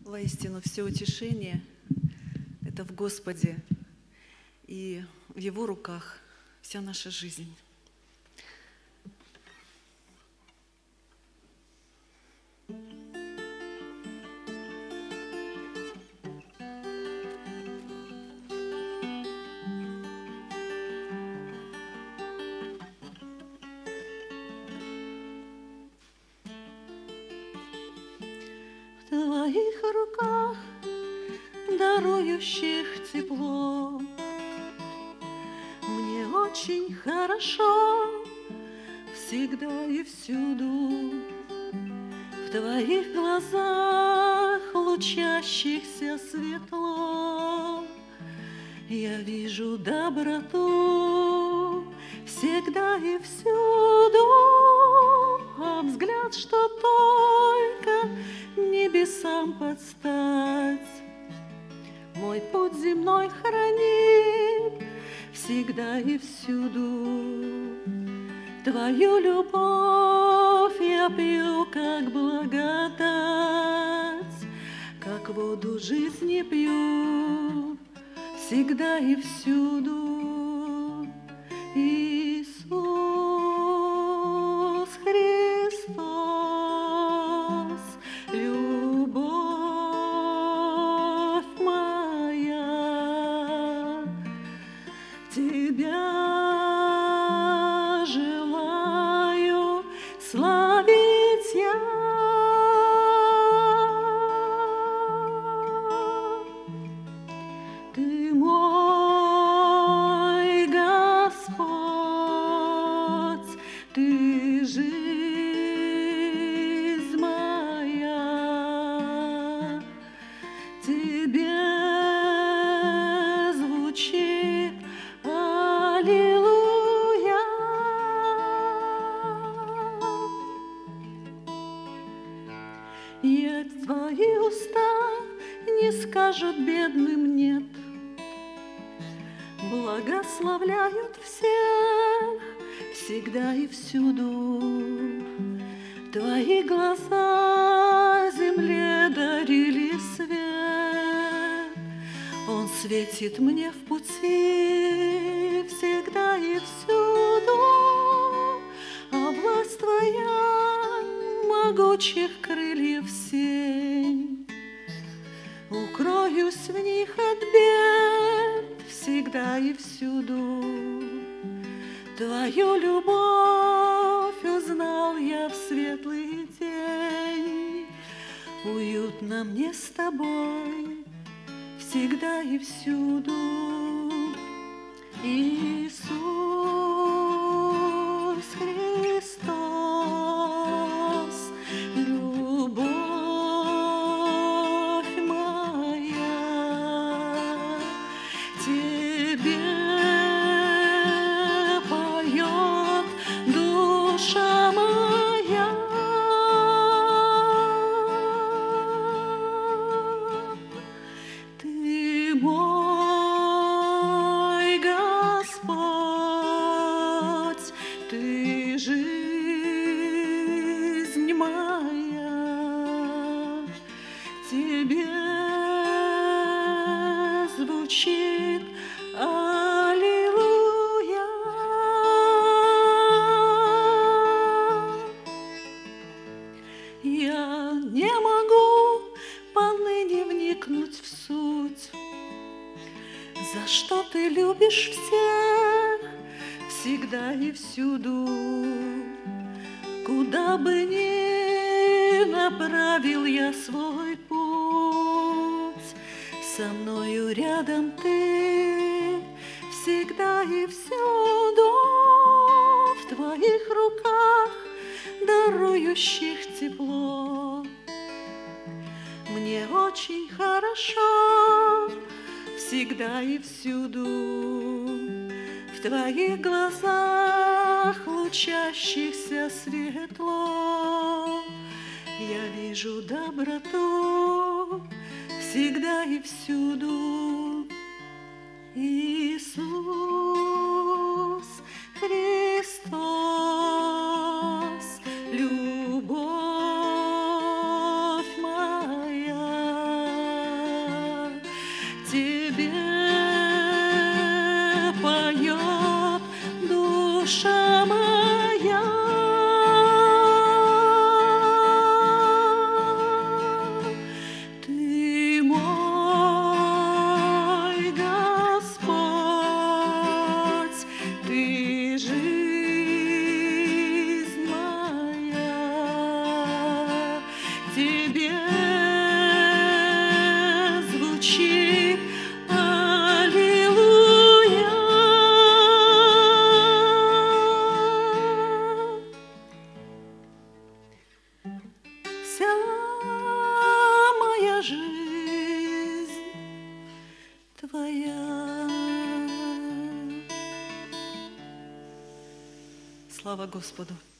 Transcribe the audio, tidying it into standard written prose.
Воистину, все утешение – это в Господе, и в Его руках вся наша жизнь. В Твоих руках, дарующих тепло, мне очень хорошо всегда и всюду. В Твоих глазах, лучащихся светло, я вижу доброту всегда и всюду, а взгляд, что только небесам подстать, мой путь земной хранит всегда и всюду. Твою любовь я пью, как благодать, как воду жизни пью всегда и всюду. Иисус Христос, любовь моя, Тебя желаю славить я. Ты мой Господь, Ты жизнь моя, Тебе звучит аллилуйя. И Твои уста не скажут бедным нет, благословляют всех всегда и всюду. Твои глаза земле дарили свет, он светит мне в пути всегда и всюду, а власть Твоя могучих крыльев сень, укроюсь в них от бед всегда и всюду. Твою любовь узнал я в светлый день, уютно мне с Тобой всегда и всюду. Иисус Христос, любовь моя, Тебе поет душа моя. Ты мой Господь, Ты жизнь моя, Тебе звучит аллилуйя. Я не могу поныне вникнуть в суть, за что Ты любишь всех всегда и всюду. Куда бы ни направил я свой путь, со мною рядом Ты всегда и всюду. В Твоих руках, дарующих тепло, мне очень хорошо всегда и всюду. В Твоих глазах, лучащихся светло, я вижу доброту всегда и всюду. Иисус Христос, любовь моя, небе звучит аллилуйя. Вся моя жизнь твоя. Слава Господу!